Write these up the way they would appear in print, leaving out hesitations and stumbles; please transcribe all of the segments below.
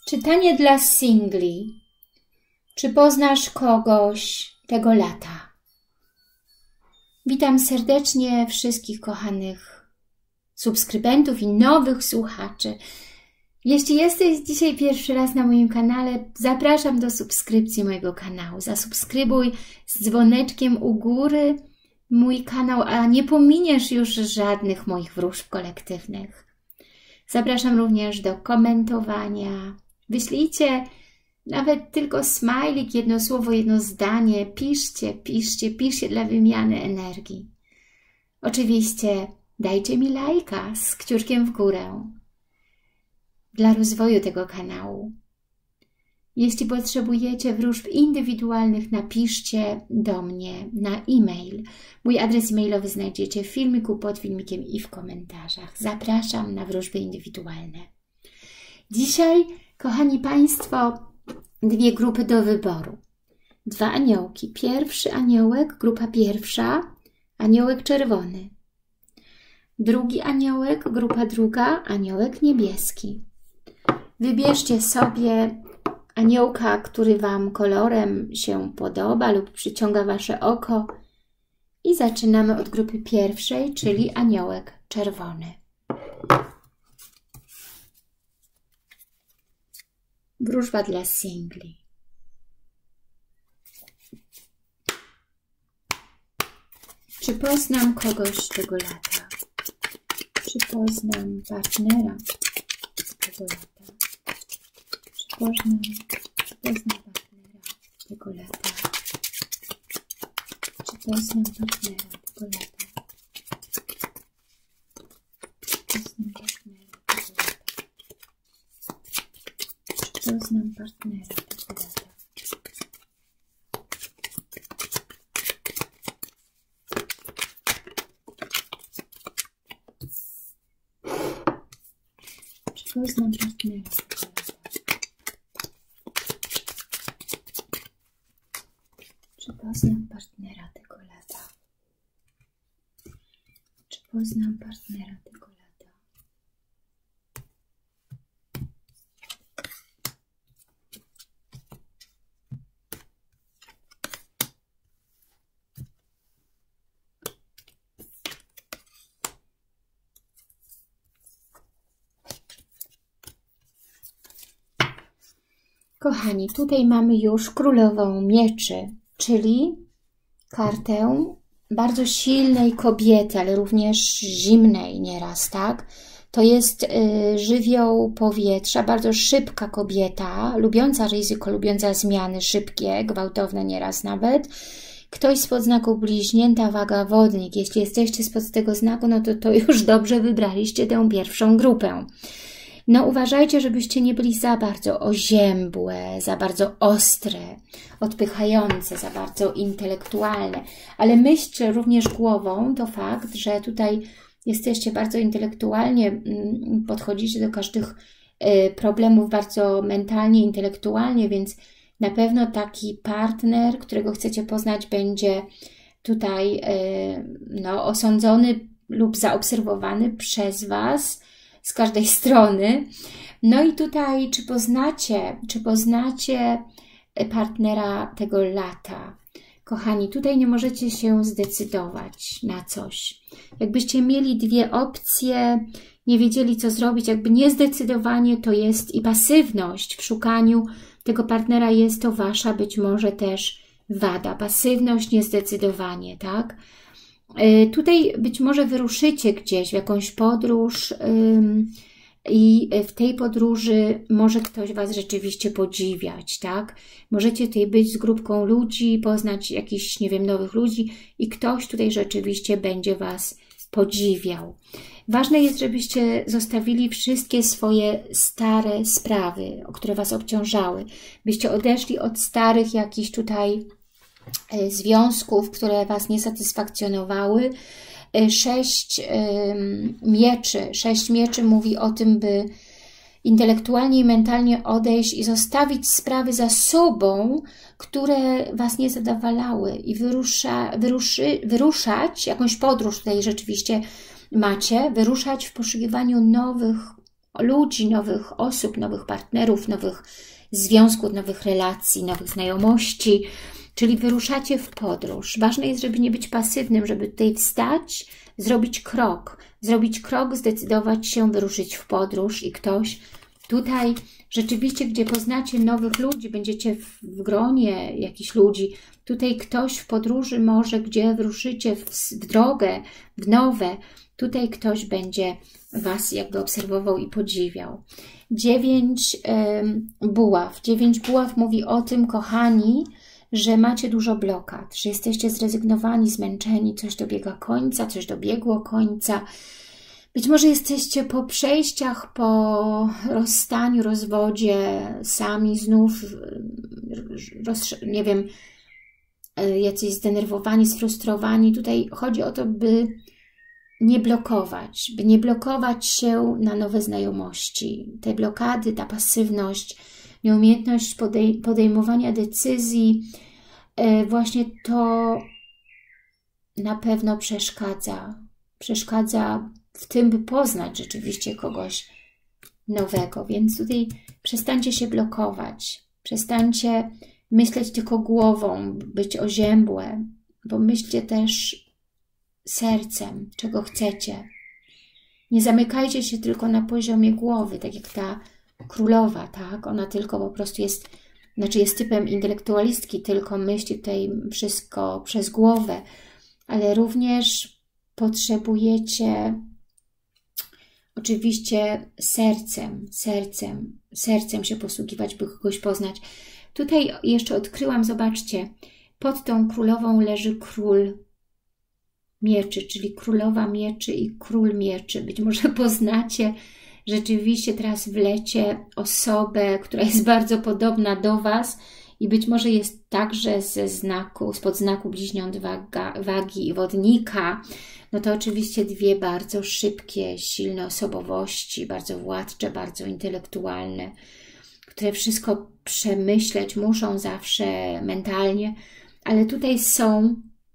Czytanie dla singli. Czy poznasz kogoś tego lata? Witam serdecznie wszystkich kochanych subskrybentów i nowych słuchaczy. Jeśli jesteś dzisiaj pierwszy raz na moim kanale, zapraszam do subskrypcji mojego kanału. Zasubskrybuj z dzwoneczkiem u góry mój kanał, a nie pominiesz już żadnych moich wróżb kolektywnych. Zapraszam również do komentowania. Wyślijcie nawet tylko smajlik, jedno słowo, jedno zdanie. Piszcie dla wymiany energii. Oczywiście dajcie mi lajka z kciuczkiem w górę dla rozwoju tego kanału. Jeśli potrzebujecie wróżb indywidualnych, napiszcie do mnie na e-mail. Mój adres e-mailowy znajdziecie w filmiku, pod filmikiem i w komentarzach. Zapraszam na wróżby indywidualne. Dzisiaj, kochani Państwo, dwie grupy do wyboru. Dwa aniołki. Pierwszy aniołek, grupa pierwsza, aniołek czerwony. Drugi aniołek, grupa druga, aniołek niebieski. Wybierzcie sobie aniołka, który Wam kolorem się podoba lub przyciąga Wasze oko i zaczynamy od grupy pierwszej, czyli aniołek czerwony. Wróżba dla singli. Czy poznam kogoś tego lata? Czy poznam partnera tego lata? Czy poznam partnera tego lata? Czy poznam partnera tego lata? Czy poznam partnera tego lata? Czy poznam partnera tego lata? Czy poznam partnera tego lata? Czy poznam partnera tego lata? Kochani, tutaj mamy już królową mieczy, czyli kartę bardzo silnej kobiety, ale również zimnej nieraz, tak? To jest żywioł powietrza, bardzo szybka kobieta, lubiąca ryzyko, lubiąca zmiany szybkie, gwałtowne nieraz nawet. Ktoś spod znaku bliźnięta, waga wodnik. Jeśli jesteście spod tego znaku, no to już dobrze wybraliście tę pierwszą grupę. No uważajcie, żebyście nie byli za bardzo oziębłe, za bardzo ostre, odpychające, za bardzo intelektualne. Ale myślcie również głową, to fakt, że tutaj jesteście bardzo intelektualnie, podchodzicie do każdych problemów bardzo mentalnie, intelektualnie, więc na pewno taki partner, którego chcecie poznać, będzie tutaj osądzony lub zaobserwowany przez Was z każdej strony. No i tutaj, czy poznacie partnera tego lata? Kochani, tutaj nie możecie się zdecydować na coś. Jakbyście mieli dwie opcje, nie wiedzieli co zrobić, jakby niezdecydowanie to jest i pasywność w szukaniu tego partnera jest to Wasza być może też wada. Pasywność, niezdecydowanie, tak? Tutaj być może wyruszycie gdzieś w jakąś podróż i w tej podróży może ktoś Was rzeczywiście podziwiać, tak? Możecie tutaj być z grupką ludzi, poznać jakichś, nie wiem, nowych ludzi i ktoś tutaj rzeczywiście będzie Was podziwiał. Ważne jest, żebyście zostawili wszystkie swoje stare sprawy, o które Was obciążały. Byście odeszli od starych jakichś tutaj związków, które Was nie satysfakcjonowały. 6 mieczy. 6 mieczy mówi o tym, by intelektualnie i mentalnie odejść i zostawić sprawy za sobą, które Was nie zadowalały i wyruszać, jakąś podróż tutaj rzeczywiście macie, wyruszać w poszukiwaniu nowych ludzi, nowych osób, nowych partnerów, nowych związków, nowych relacji, nowych znajomości, czyli wyruszacie w podróż. Ważne jest, żeby nie być pasywnym, żeby tutaj wstać, zrobić krok, zdecydować się, wyruszyć w podróż i ktoś tutaj rzeczywiście, gdzie poznacie nowych ludzi, będziecie w gronie jakichś ludzi, tutaj ktoś w podróży może, gdzie wyruszycie w drogę, w nowe, tutaj ktoś będzie Was jakby obserwował i podziwiał. 9 buław. 9 buław mówi o tym, kochani, że macie dużo blokad, że jesteście zrezygnowani, zmęczeni, coś dobiega końca, coś dobiegło końca. Być może jesteście po przejściach, po rozstaniu, rozwodzie, sami znów, nie wiem, jacyś zdenerwowani, sfrustrowani. Tutaj chodzi o to, by nie blokować się na nowe znajomości. Te blokady, ta pasywność, nieumiejętność podejmowania decyzji, właśnie to na pewno przeszkadza. Przeszkadza w tym, by poznać rzeczywiście kogoś nowego. Więc tutaj przestańcie się blokować. Przestańcie myśleć tylko głową, być oziębłe, bo myślcie też sercem, czego chcecie. Nie zamykajcie się tylko na poziomie głowy, tak jak ta królowa, tak? Ona tylko po prostu jest, jest typem intelektualistki, tylko myśli tutaj wszystko przez głowę, ale również potrzebujecie oczywiście sercem się posługiwać, by kogoś poznać. Tutaj jeszcze odkryłam, zobaczcie, pod tą królową leży król mieczy, czyli królowa mieczy i król mieczy. Być może poznacie rzeczywiście teraz w lecie osobę, która jest bardzo podobna do Was i być może jest także spod znaku bliźniąt wagi i wodnika. No to oczywiście dwie bardzo szybkie, silne osobowości, bardzo władcze, bardzo intelektualne, które wszystko przemyśleć muszą zawsze mentalnie, ale tutaj są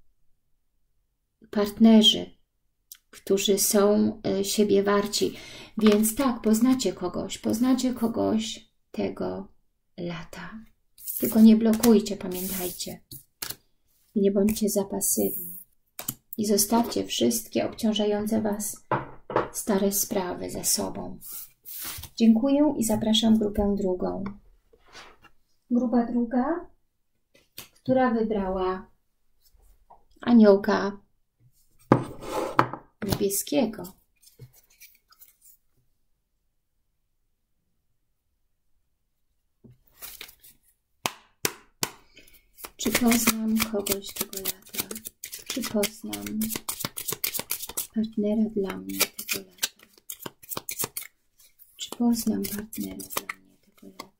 partnerzy, którzy są siebie warci. Więc tak, poznacie kogoś tego lata. Tylko nie blokujcie, pamiętajcie. I nie bądźcie za pasywni. I zostawcie wszystkie obciążające Was stare sprawy za sobą. Dziękuję i zapraszam grupę drugą. Grupa druga, która wybrała aniołka niebieskiego. Czy poznam kogoś tego lata? Czy poznam partnera dla mnie tego lata? Czy poznam partnera dla mnie tego lata?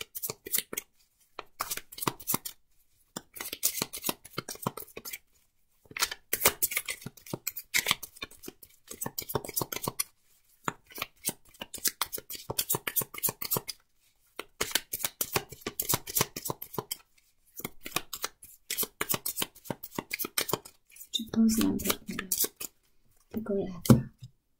Poznam partnera tego lata.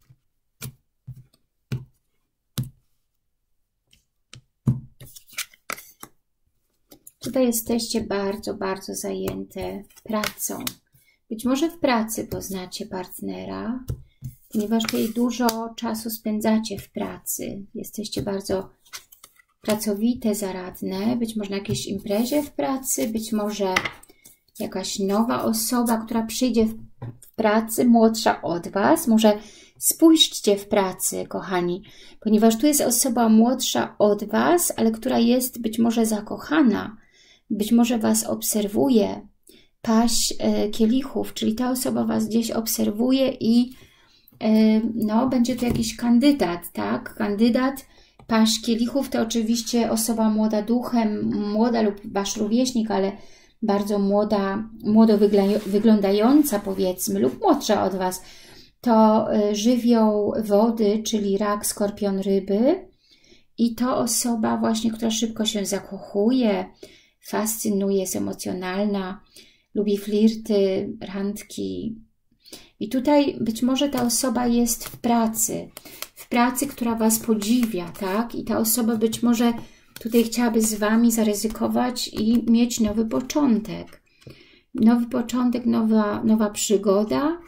Tutaj jesteście bardzo, bardzo zajęte pracą. Być może w pracy poznacie partnera, ponieważ tutaj dużo czasu spędzacie w pracy. Jesteście bardzo pracowite, zaradne. Być może na jakiejś imprezie w pracy, być może jakaś nowa osoba, która przyjdzie w pracy, młodsza od Was. Może spójrzcie w pracy, kochani, ponieważ tu jest osoba młodsza od Was, ale która jest być może zakochana, być może Was obserwuje. Paź kielichów, czyli ta osoba Was gdzieś obserwuje i no, będzie to jakiś kandydat, tak? Kandydat. Paź kielichów to oczywiście osoba młoda duchem, młoda lub Wasz rówieśnik, ale bardzo młodo wyglądająca, powiedzmy, lub młodsza od Was, to żywioł wody, czyli rak, skorpion, ryby. I to osoba właśnie, która szybko się zakochuje, fascynuje, jest emocjonalna, lubi flirty, randki. I tutaj być może ta osoba jest w w pracy, która Was podziwia, tak? I ta osoba być może tutaj chciałaby z Wami zaryzykować i mieć nowy początek. Nowy początek, nowa przygoda.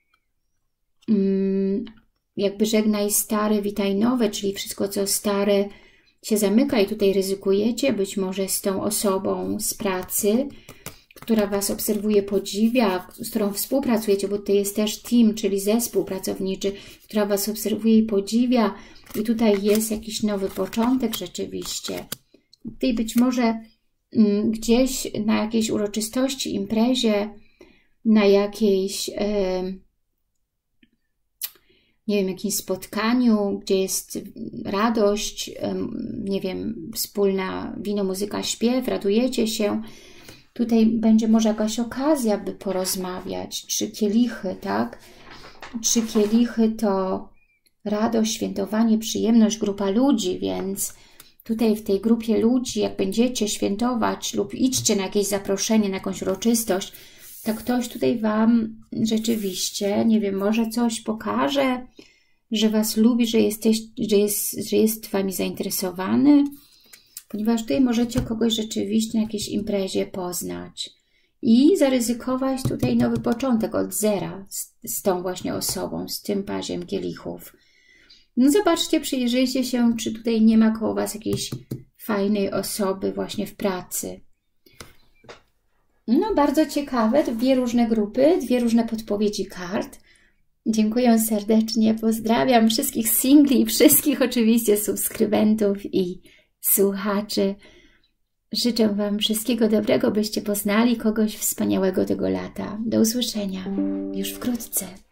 Jakby żegnaj stare, witaj nowe, czyli wszystko co stare się zamyka i tutaj ryzykujecie być może z tą osobą z pracy, która Was obserwuje, podziwia, z którą współpracujecie, bo tutaj jest też team, czyli zespół pracowniczy, która Was obserwuje i podziwia i tutaj jest jakiś nowy początek rzeczywiście. Tutaj być może gdzieś na jakiejś uroczystości, imprezie, na jakiejś, nie wiem, jakimś spotkaniu, gdzie jest radość, nie wiem, wspólna wino, muzyka, śpiew, radujecie się. Tutaj będzie może jakaś okazja, by porozmawiać. 3 kielichy, tak? 3 kielichy to radość, świętowanie, przyjemność, grupa ludzi, więc tutaj w tej grupie ludzi, jak będziecie świętować lub idźcie na jakieś zaproszenie, na jakąś uroczystość, to ktoś tutaj Wam rzeczywiście, nie wiem, może coś pokaże, że Was lubi, że jest Wami zainteresowany, ponieważ tutaj możecie kogoś rzeczywiście na jakiejś imprezie poznać i zaryzykować tutaj nowy początek od zera z tą właśnie osobą, z tym paziem kielichów. No zobaczcie, przyjrzyjcie się, czy tutaj nie ma koło Was jakiejś fajnej osoby właśnie w pracy. No bardzo ciekawe, 2 różne grupy, 2 różne podpowiedzi kart. Dziękuję serdecznie, pozdrawiam wszystkich singli, wszystkich oczywiście subskrybentów i słuchaczy. Życzę Wam wszystkiego dobrego, byście poznali kogoś wspaniałego tego lata. Do usłyszenia już wkrótce.